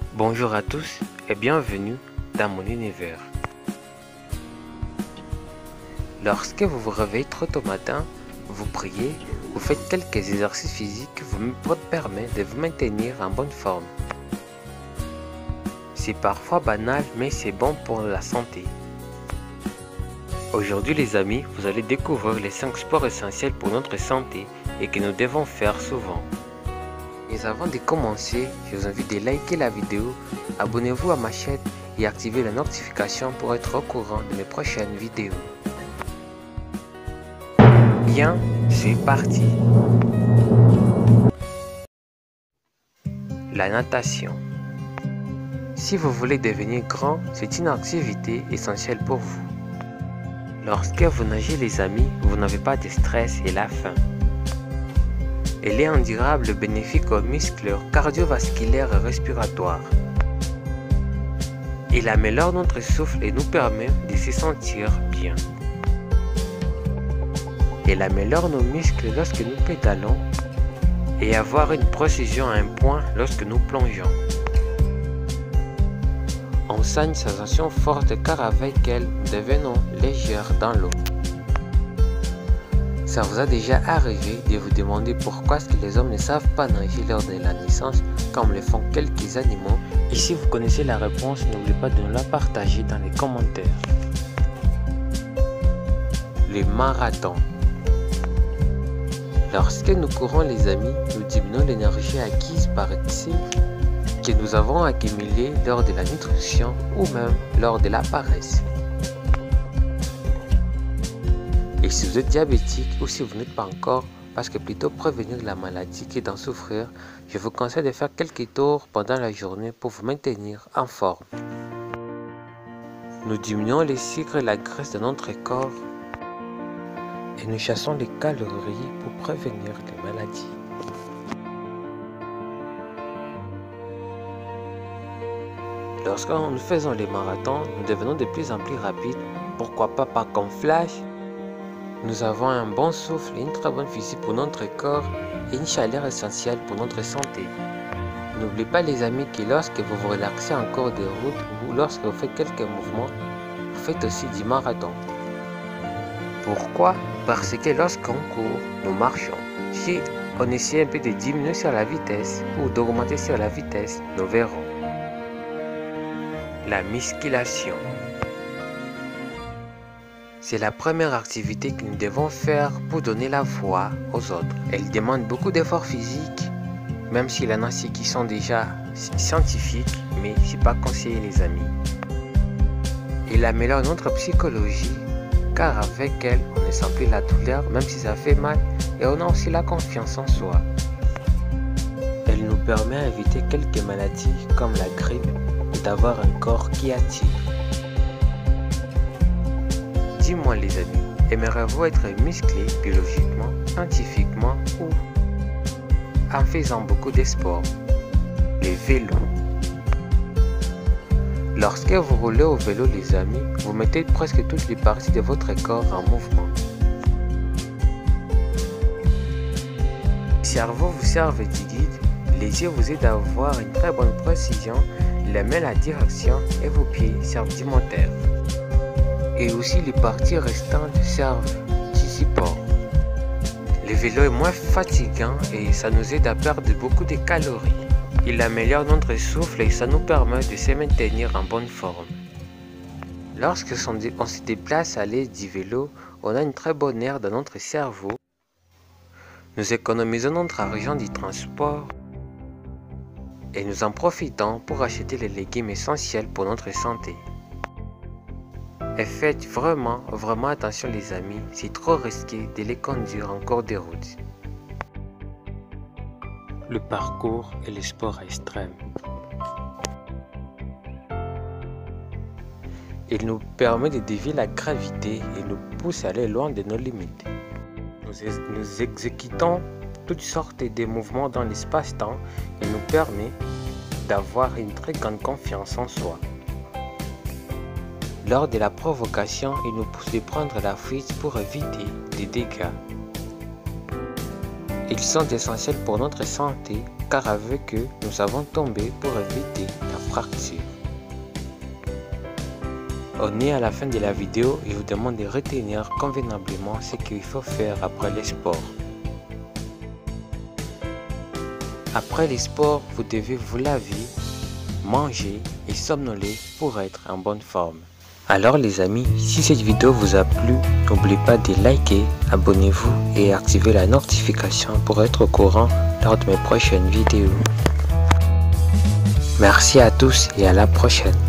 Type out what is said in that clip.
Bonjour à tous et bienvenue dans mon univers. Lorsque vous vous réveillez trop tôt matin, vous priez, vous faites quelques exercices physiques qui vous permettent de vous maintenir en bonne forme. C'est parfois banal, mais c'est bon pour la santé. Aujourd'hui les amis, vous allez découvrir les 5 sports essentiels pour notre santé et que nous devons faire souvent. Mais avant de commencer, je vous invite à liker la vidéo, abonnez-vous à ma chaîne et activez la notification pour être au courant de mes prochaines vidéos. Bien, c'est parti. La natation. Si vous voulez devenir grand, c'est une activité essentielle pour vous. Lorsque vous nagez les amis, vous n'avez pas de stress et la faim. Elle est indurable, bénéfique aux muscles cardiovasculaires et respiratoires. Elle améliore notre souffle et nous permet de se sentir bien. Elle améliore nos muscles lorsque nous pédalons et avoir une précision à un point lorsque nous plongeons. On sent une sensation forte car avec elle, nous devenons légers dans l'eau. Ça vous a déjà arrivé de vous demander pourquoi est-ce que les hommes ne savent pas nager lors de la naissance comme le font quelques animaux? Et si vous connaissez la réponse, n'oubliez pas de nous la partager dans les commentaires. Le marathon. Lorsque nous courons les amis, nous diminuons l'énergie acquise par excès que nous avons accumulée lors de la nutrition ou même lors de la paresse. Et si vous êtes diabétique ou si vous n'êtes pas encore, parce que plutôt prévenir la maladie que d'en souffrir, je vous conseille de faire quelques tours pendant la journée pour vous maintenir en forme. Nous diminuons les sucres et la graisse de notre corps et nous chassons les calories pour prévenir les maladies. Lorsque nous faisons les marathons, nous devenons de plus en plus rapides, pourquoi pas comme Flash. Nous avons un bon souffle et une très bonne physique pour notre corps et une chaleur essentielle pour notre santé. N'oubliez pas les amis que lorsque vous vous relaxez en cours de route ou lorsque vous faites quelques mouvements, vous faites aussi du marathon. Pourquoi? Parce que lorsqu'on court, nous marchons. Si on essaie un peu de diminuer sur la vitesse ou d'augmenter sur la vitesse, nous verrons. La musculation. C'est la première activité que nous devons faire pour donner la voix aux autres. Elle demande beaucoup d'efforts physiques, même s'il y en a qui sont déjà scientifiques, mais ce n'est pas conseillé les amis. Elle améliore notre psychologie, car avec elle, on ne sent plus la douleur, même si ça fait mal, et on a aussi la confiance en soi. Elle nous permet d'éviter quelques maladies comme la grippe et d'avoir un corps qui attire. Dis-moi les amis, aimeriez-vous être musclé biologiquement, scientifiquement ou en faisant beaucoup de sport? Les vélos. Lorsque vous roulez au vélo les amis, vous mettez presque toutes les parties de votre corps en mouvement. Le cerveau vous servent de guide, les yeux vous aident à avoir une très bonne précision, les mains la direction et vos pieds servent du moteur. Et aussi les parties restantes servent du support. Le vélo est moins fatigant et ça nous aide à perdre beaucoup de calories. Il améliore notre souffle et ça nous permet de se maintenir en bonne forme. Lorsque on se déplace à l'aide du vélo, on a une très bonne air dans notre cerveau. Nous économisons notre argent du transport et nous en profitons pour acheter les légumes essentiels pour notre santé. Et faites vraiment attention les amis, c'est trop risqué de les conduire en cours de route. Le parcours et les sports extrêmes. Il nous permet de dévier la gravité et nous pousse à aller loin de nos limites. Nous exécutons toutes sortes de mouvements dans l'espace-temps et nous permet d'avoir une très grande confiance en soi. Lors de la provocation, il nous pousse de prendre la fuite pour éviter des dégâts. Ils sont essentiels pour notre santé car avec eux, nous savons tomber pour éviter la fracture. On est à la fin de la vidéo et je vous demande de retenir convenablement ce qu'il faut faire après le sport. Après le sport, vous devez vous laver, manger et somnoler pour être en bonne forme. Alors les amis, si cette vidéo vous a plu, n'oubliez pas de liker, abonnez-vous et activez la notification pour être au courant lors de mes prochaines vidéos. Merci à tous et à la prochaine.